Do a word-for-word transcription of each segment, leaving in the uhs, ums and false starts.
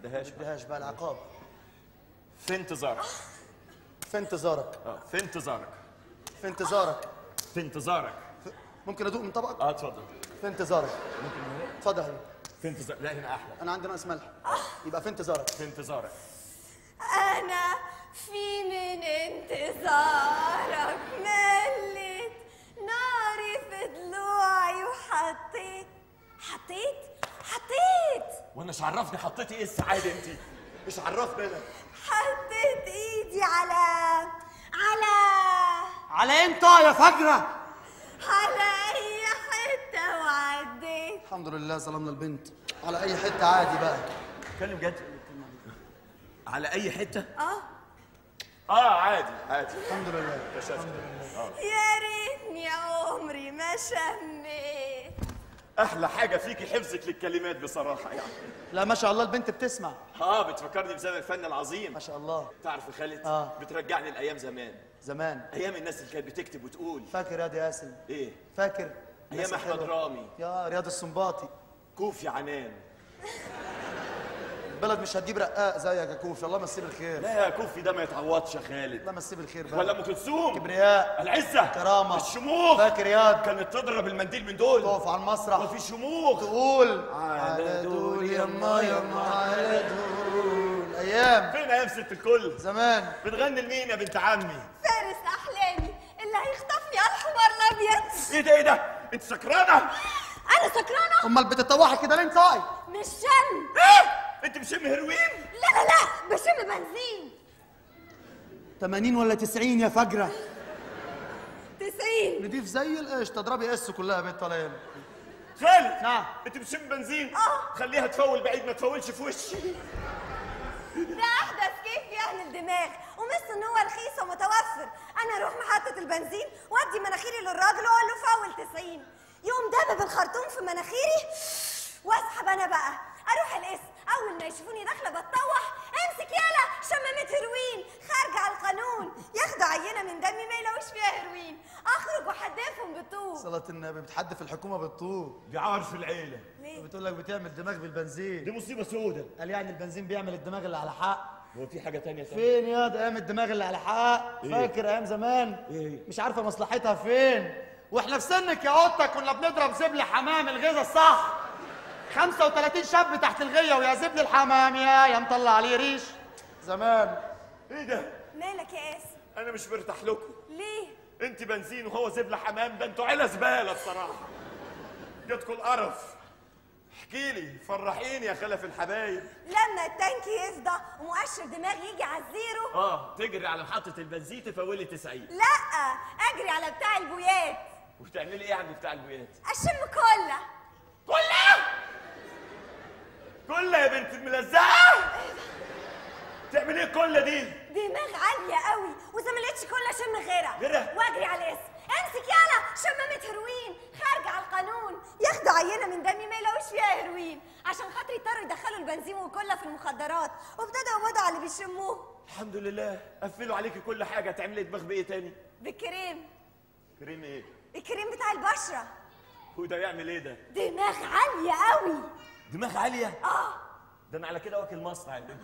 اديهاش ما اديهاش بقى العقاب. في انتظارك. في انتظارك. اه في انتظارك. في انتظارك. في انتظارك. ممكن ادوق من طبقك؟ اه اتفضل. في انتظارك. ممكن اتفضل يا حبيبي. في انتظار. لا هنا احلى. انا عندي ناقص ملح. يبقى في انتظارك. في انتظارك. أنا في من انتظارك ملت ناري في ضلوعي وحطيت حطيت حطيت وانا ايش عرفني حطيتي ايه السعاده انت؟ ايش عرفني انا؟ حطيت ايدي على على على انت يا فجرة؟ على أي حتة وعديت. الحمد لله ظلمنا البنت. على أي حتة عادي بقى. اتكلم جد. على أي حتة؟ اه اه عادي عادي. الحمد لله. الحمد لله. يا ريتني عمري ما شميت. احلى حاجه فيكي حفظك للكلمات بصراحه يعني. لا ما شاء الله البنت بتسمع. اه بتفكرني بزمن الفن العظيم. ما شاء الله. تعرف يا خالد؟ اه بترجعني لايام زمان. زمان. ايام الناس اللي كانت بتكتب وتقول. فاكر يا دي ياسين؟ ايه؟ فاكر؟ ايام احمد رامي. يا رياض السنباطي. كوفي عنان. البلد مش هتجيب رقاق زيك يا كوفي. الله مسيه بالخير. لا يا كوفي ده ما يتعوضش يا خالد. الله مسيه بالخير بقى. ولا ام كلثوم. كبرياء. العزه. كرامه. الشموخ. فاكر ياد؟ كانت تضرب المنديل من دول. تقف على المسرح. وفي شموخ. تقول على دول يما يما على دول. ايام. فين ايام ست الكل؟ زمان. بتغني لمين يا بنت عمي؟ فارس احلامي اللي هيخطفني على الحمار الابيض. ايه ده ايه ده؟ انت سكرانه؟ انا سكرانه؟ امال بتتطوحي كده ليه انت؟ مش شم. ايه؟ انت بتشم هيروين؟ لا لا لا بشم بنزين. تمانين ولا تسعين يا فجرة؟ تسعين. نضيف زي القشطة. اضربي اس كلها يا بنت ولا ايه؟ خالد. نعم. انت بتشم بنزين؟ اه. خليها تفول بعيد ما تفولش في وشي. ده احدث كيف يعمل دماغ ومثل ان هو رخيص ومتوفر. انا اروح محطه البنزين وادي مناخيري للراجل واقول له فول تسعين. يقوم دبب الخرطوم في مناخيري واسحب انا بقى اروح القسم. اول ما يشوفوني داخله بتطوح امسك يالا شمامه هيروين خارجه على القانون. ياخدوا عينه من دمي ما يلاقوش فيها هيروين. اخرج واحدفهم بالطوب. صلاة النبي بتحدف الحكومة بالطوب. دي عار في العيله. ليه؟ بتقول لك بتعمل دماغ بالبنزين. دي مصيبه سودة. قال يعني البنزين بيعمل الدماغ اللي على حق. هو في حاجه تانية تانية؟ فين يا ده ايام الدماغ اللي على حق؟ إيه؟ فاكر ايام زمان؟ إيه؟ مش عارفه مصلحتها فين. واحنا في سنك يا قطه كنا بنضرب زبل حمام الغيظه الصح. خمسة وتلاتين شاب تحت الغيه ويا زبل الحمام يا يا مطلع عليه ريش. زمان. ايه ده؟ مالك يا قاسم؟ انا مش مرتاح لكم. ليه؟ انت بنزين وهو زبله حمام. ده انتوا عيله زباله بصراحه. جاتكوا القرف. احكي لي فرحيني يا خلف الحبايب. لما التانك يفضى ومؤشر دماغي يجي على الزيرو. اه تجري على محطه البنزين تفولي تسعين. لا اجري على بتاع البويات. وبتعملي ايه عند بتاع البيات؟ اشم كله. كلها؟ كلها يا بنت الملزقه؟ تعمل ايه كلها دي؟ دماغ عاليه قوي واذا ما لقيتش كله اشم غيرها. غيرها؟ واجري على الاسم. امسك يالا شمامه هيروين خارجه على القانون. ياخدوا عينه من دمي ما يلاقوش فيها هيروين عشان خاطر يضطروا يدخلوا البنزين والكله في المخدرات وابتدوا يقبضوا على اللي بيشموه. الحمد لله قفلوا عليكي كل حاجه. تعملي دماغ بايه تاني؟ بالكريم. كريم ايه؟ الكريم بتاع البشره. هو ده يعمل ايه ده؟ دماغ عاليه قوي. دماغ عاليه؟ اه. ده انا على كده واكل مصنع يا بنت.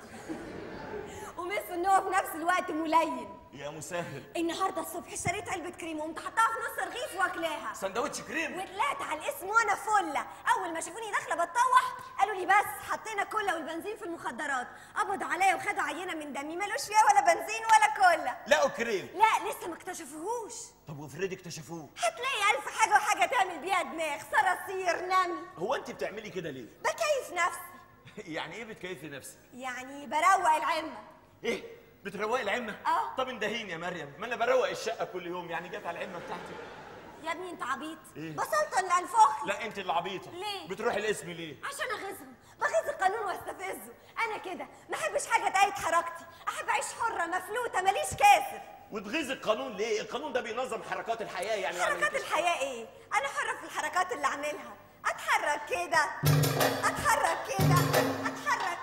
ومثل ان هو في نفس الوقت ملين. يا مسهل. النهارده الصبح اشتريت علبه كريم وقمت حطاها في نص رغيف واكلاها. سندوتش كريم؟ وطلعت على الاسم وانا فله. اول ما شافوني داخله بتطوح قالوا لي بس حطينا كله والبنزين في المخدرات. قبضوا عليا وخدوا عينه من دمي مالوش فيها ولا بنزين ولا كله. لقوا كريم؟ لا لسه ما اكتشفوهوش. طب وافرضي اكتشفوه؟ هتلاقي الف حاجه وحاجه تعمل بيها دماغ صراصير نمل. هو انت بتعملي كده ليه؟ بكيف نفسي. يعني ايه بتكيفي نفسك؟ يعني بروق العمه. ايه؟ بتروقي العمه؟ اه. طب اندهيني يا مريم. ما انا بروق الشقه كل يوم. يعني جت على العمه بتاعتي. يا ابني انت عبيط. إيه؟ بصلت اللي انفخ. لا انت اللي عبيطه. ليه؟ بتروحي الاسم ليه؟ عشان اغيظهم. بغيظ القانون واستفزه. انا كده ما احبش حاجه تقيد حركتي. احب اعيش حره مفلوته ماليش كاسر. وتغيظ القانون ليه؟ القانون ده بينظم حركات الحياه يعني. حركات الحياه ايه؟ انا حره في الحركات اللي اعملها. اتحرك كده اتحرك كده اتحرك.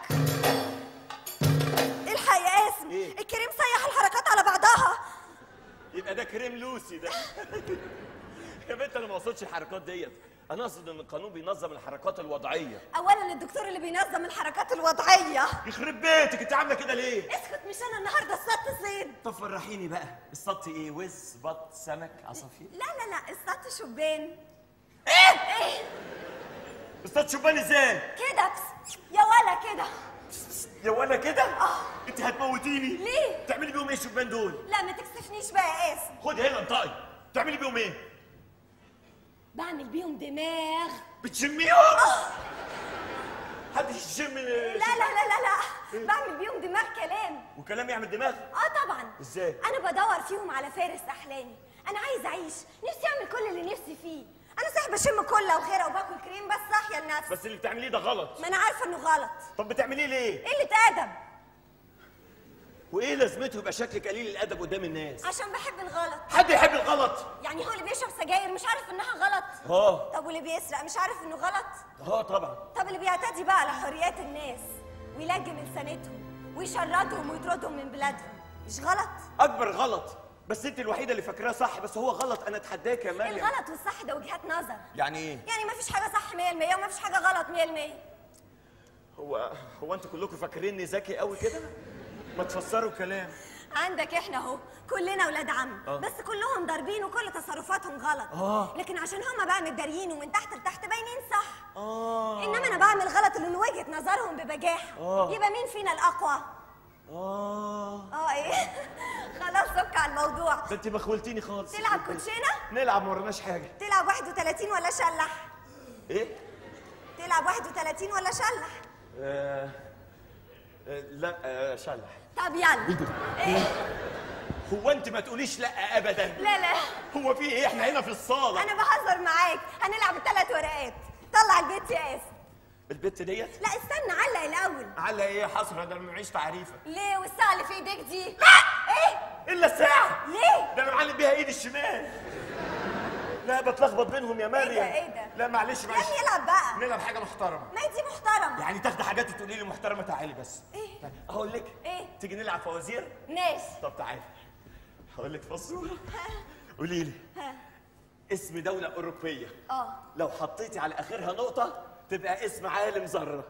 الحق يا قاسم. إيه؟ الكريم سيح الحركات على بعضها. يبقى ده كريم لوسي ده. يا بنت انا ما وصلتش الحركات ديت. انا اقصد ان القانون بينظم الحركات الوضعيه. اولا الدكتور اللي بينظم الحركات الوضعيه. يخرب بيتك، انت عامله كده ليه؟ اسكت، مش انا النهارده اصطدت صيد. طب فرحيني بقى، اصطدتي ايه؟ وز، بط، سمك، عصافير؟ لا لا لا، اصطدت شبان. ايه؟ ايه؟ اصطدت شبان ازاي؟ كده بس يا ولا كده. يا ولا كده؟ اه. انت هتموتيني. ليه؟ تعملي بيهم ايه الشبان دول؟ لا ما تكسفنيش بقى يا قاسم. خدي هنا انطقي، تعملي بيهم ايه؟ بعمل بيهم دماغ. بتشميهم؟ اه. حد يشم؟ لا لا لا لا لا، بعمل بيهم دماغ كلام. وكلام يعمل دماغ؟ اه طبعا. ازاي؟ انا بدور فيهم على فارس احلامي. انا عايز اعيش، نفسي اعمل كل اللي نفسي فيه. انا صح بشم كله وخيره وباكل كريم بس صاحيه لنفسي. بس اللي بتعمليه ده غلط. ما انا عارفه انه غلط. طب بتعمليه ليه؟ قله ادب. وايه لازمته يبقى شكلك قليل الادب قدام الناس؟ عشان بحب الغلط. حد يحب الغلط؟ يعني هو اللي بيشرب سجاير مش عارف انها غلط؟ اه. طب واللي بيسرق مش عارف انه غلط؟ اه طبعا. طب اللي بيعتدي بقى على حريات الناس ويلجم لسانتهم ويشردهم ويطردهم من بلادهم مش غلط؟ اكبر غلط. بس انت الوحيده اللي فاكراه صح، بس هو غلط. انا اتحداك يا مريم. الغلط والصح ده وجهات نظر. يعني ايه؟ يعني مفيش حاجه صح مية بالمية ومفيش حاجه غلط مية بالمية. هو هو انتوا كلكم فاكريني ذكي قوي كده؟ ما تفسروا الكلام. عندك احنا اهو كلنا ولاد عم. آه. بس كلهم ضاربين وكل تصرفاتهم غلط. آه. لكن عشان هما بقى متداريين ومن تحت لتحت باينين صح. اه. انما انا بعمل غلط اللي من وجهه نظرهم ببجاحه. آه. يبقى مين فينا الاقوى؟ اه. اه ايه. خلاص سك على الموضوع. ده انت مخولتيني خالص. تلعب كوتشينه؟ نلعب، ما ورناش حاجه. تلعب واحد وتلاتين ولا شلح؟ ايه؟ تلعب واحد وتلاتين ولا شلح؟ آه... آه... لا آه... شلح. طب يلا. ايه؟ هو انت ما تقوليش لا ابدا. لا لا، هو في ايه؟ احنا هنا في الصاله. انا بهزر معاك. هنلعب الثلاث ورقات. طلع البيت يا قاسم. البت ديت؟ لا استنى، علق الاول. على ايه حسره؟ ده انا معيش تعريفه. ليه؟ والساعه اللي في ايديك دي؟ لا. ايه؟ الا الساعه. ليه؟ ده انا معلم بيها ايدي الشمال. لا بتلخبط بينهم يا مريم. ايه ده؟ ايه ده؟ لا معلش معلش. يا ابني العب بقى. نلعب حاجه محترمه. ما دي محترمه. يعني تاخدي حاجات وتقولي لي محترمه. تعالي بس. ايه؟ هقول لك. ايه؟ تيجي نلعب فوازير؟ ماشي. طب تعالي هقول لك فزوره. قولي لي ها. اسم دوله اوروبيه اه. لو حطيتي على اخرها نقطه تبقى اسم عالم ذره.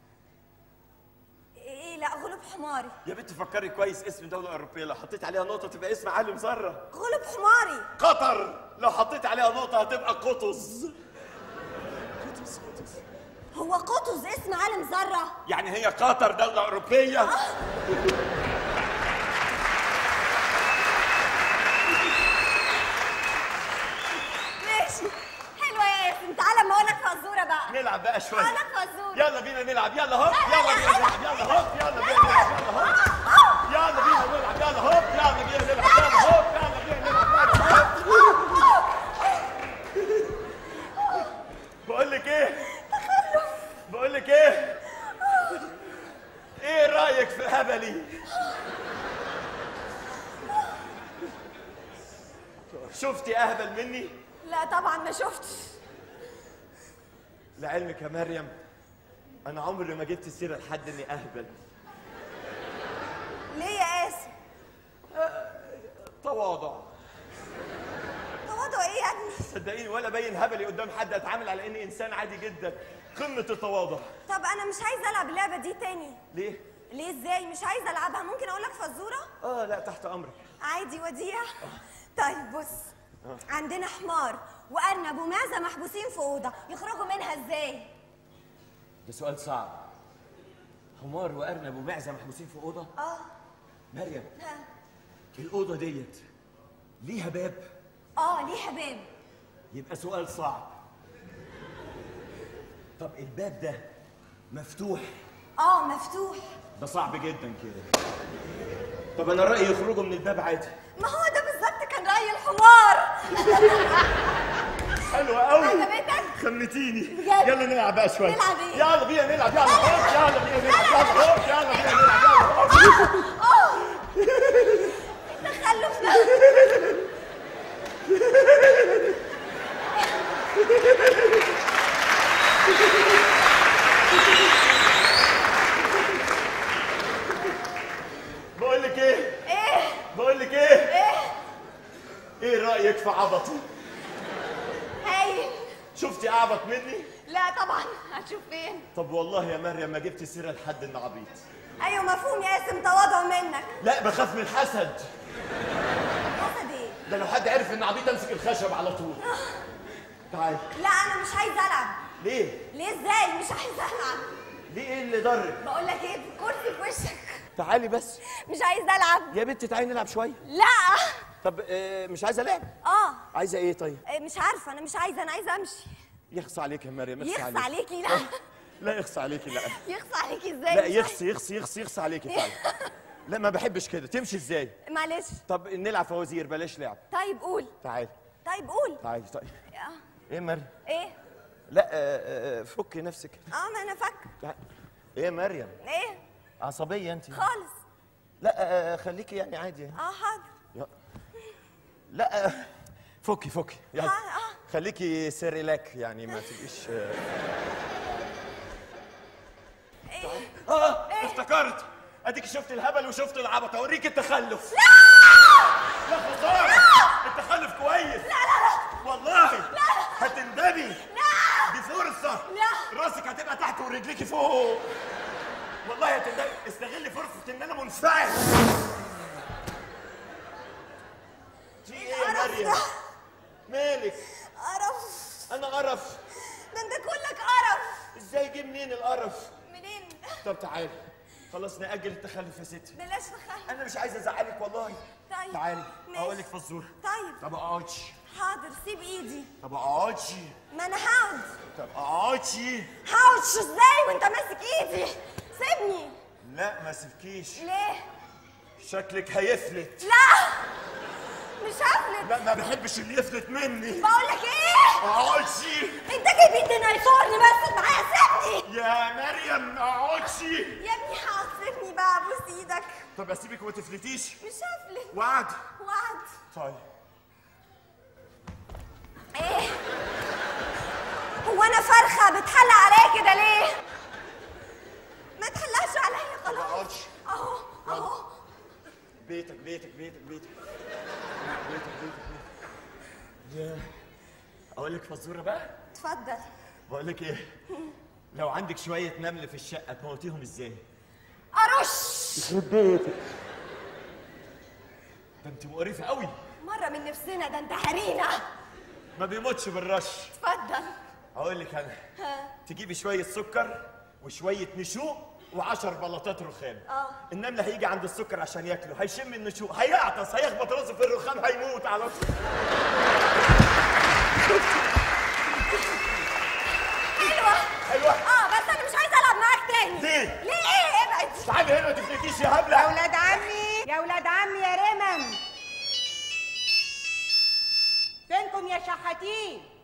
ايه؟ لا غلب حماري. يا بنت فكري كويس. اسم دوله اوروبيه لو حطيت عليها نقطه تبقى اسم عالم ذره. غلب حماري. قطر لو حطيت عليها نقطه هتبقى قطز. قطز قطز. هو قطز اسم عالم ذره؟ يعني هي قطر دوله اوروبيه؟ آه. ماشي. حلوه يا ياسين. تعالى اما اقول لك فزوره بقى. نلعب بقى شويه. اقول لك فزوره. يلا بينا نلعب. يلا هوب. لا، لا، يلا لا، بينا لا. نلعب. يلا هوب. يلا بينا نلعب. يلا هوب. يلا بينا نلعب. يلا هوب. يلا بينا نلعب. يلا هوب. يلا بينا نلعب. بقول لك ايه؟ بقول لك ايه؟ ايه رايك في هبلي؟ شفتي اهبل مني؟ لا طبعا ما شفتش. لعلمك يا مريم انا عمري ما جبت سيره لحد اني اهبل. ليه يا قاسم؟ تواضع. تواضع ايه يا ابني؟ صدقيني ولا باين هبلي قدام حد. اتعامل على اني انسان عادي جدا. قمه التواضع. طب انا مش عايزه العب اللعبه دي تاني. ليه؟ ليه ازاي؟ مش عايزه العبها. ممكن اقول لك فزوره؟ اه لا تحت امرك. عادي وديع. طيب بص. عندنا حمار وارنب ومعزه محبوسين في اوضه، يخرجوا منها ازاي؟ ده سؤال صعب. حمار وارنب ومعزه محبوسين في اوضه؟ اه. مريم ها. الاوضه ديت ليها باب؟ اه ليها باب. يبقى سؤال صعب. طب الباب ده مفتوح؟ اه مفتوح. ده صعب جدا كده. طب انا رايي يخرجوا من الباب عادي. ما هو ده بالظبط كان راي الحمار. حلوه قوي. عجبتك؟ خمتيني. بجد؟ يلا نلعب بقى شويه. نلعب ايه؟ يلا بينا نلعب. يلا هوب. يلا بينا نلعب. يلا هوب. يلا بينا نلعب. يلا هوب. اه التخلف ده. بقول لك ايه؟ ايه؟ بقول لك ايه؟ ايه؟ ايه رايك في عبطي؟ هايل. شفتي اعبط مني؟ لا طبعا، هتشوف فين؟ طب والله يا مريم ما جبتي سيره لحد انه عبيط. ايوه مفهوم يا قاسم، تواضع منك. لا بخاف من الحسد. حسد ايه؟ ده لو حد عرف ان عبيط امسك الخشب على طول. تعالي. لا انا مش عايزه العب. ليه؟ ليه ازاي؟ مش عايزه العب. ليه ايه اللي ضرك؟ بقول لك ايه، كرسي في وشك. تعالي بس. مش عايزه العب. يا بنتي تعالي نلعب شويه. لا. طب آه مش عايزه لعب؟ اه. عايزه ايه طيب؟ إيه، مش عارفه، انا مش عايزه، انا عايزه امشي. يخص عليك يا مريم، يخص يخص عليك. عليكي؟ لا. لا يخص عليكي لا. يخص عليكي ازاي؟ لا مش يخص يخص يخص يخص عليكي تعالي. لا ما بحبش كده، تمشي ازاي؟ عايزة- معلش. طب نلعب فوازير بلاش لعب. طيب قول. تعالي طيب قول. تعالي طيب. آه. ايه يا مريم؟ ايه؟ لا آه، آه، فكي نفسك. اه ما انا فاكره. تعالي. ايه يا مريم؟ ايه؟ عصبيه انت؟ خالص. لا آه، آه، خليكي يعني عادي. اه حاضر. يا- لا آه، فكي فكي يلا. آه، آه. خليكي سيريلاك يعني ما تبقيش آه. ايه؟ اه افتكرت. اديك شفت الهبل وشفت العبط، اوريك التخلف. لا. لا خساره. التخلف كويس. لا لا لا. والله لا. هتندمي. لا. دي فرصه. لا. راسك هتبقى تحت ورجليكي فوق. والله هتندمي. استغلي فرصه ان انا منفعل. في ايه يا القرف مريم؟ ده. مالك؟ قرف. انا قرف. ده انت كلك قرف. ازاي جه منين القرف؟ منين؟ طب تعالي خلاص نأجل التخلف يا ستي. بلاش تخلف. انا مش عايز ازعلك والله. طيب. تعالي ماشي. اقول لك فزوره. طيب. طب اقعدي. حاضر، سيب ايدي. طب اقعدي. ما انا هقعد. طب اقعدي. هقعدش ازاي وانت ماسك ايدي؟ سيبني. لا ما سيبكيش. ليه؟ شكلك هيفلت. لا مش هفلت. لا ما بحبش اللي يفلت مني. بقول لك ايه؟ اقعدي. انت جايب ايدي نايصورني بس معايا، سيبني. يا مريم اقعدي. يا ابني حاضر، سيبني بقى، ابوس ايدك. طب اسيبك وما تفلتيش. مش هفلت. وعد. وعد. طيب. ايه؟ هو انا فرخه بتحلق عليا كده ليه؟ ما تحلقش عليا طب خلاص. اقعدي. اهو اهو. بيتك بيتك بيتك بيتك بيتك بيتك بيتك. يا اقول لك فزوره بقى. اتفضل. بقول لك ايه؟ لو عندك شويه نمل في الشقه تموتيهم ازاي؟ ارش. يخرب بيتك. ده انت مقرفه قوي. مره من نفسنا، ده انت هرينا. ما بيموتش بالرش. اتفضل. اقول لك انا. ها. تجيبي شويه سكر وشويه نشوء وعشر بلاطات رخام. اه. النمل هيجي عند السكر عشان ياكله، هيشم النشوء، هيعطس، هيخبط راسه في الرخام، هيموت على طول. حلوه. حلوه. اه بس انا مش عايزه العب معاك تاني. ليه؟ ليه ايه؟ ابعد. تعالي هنا ما تفلتيش يا هبله. يا ولاد عمي، يا ولاد عمي يا رمم، فينكم يا شحاتين؟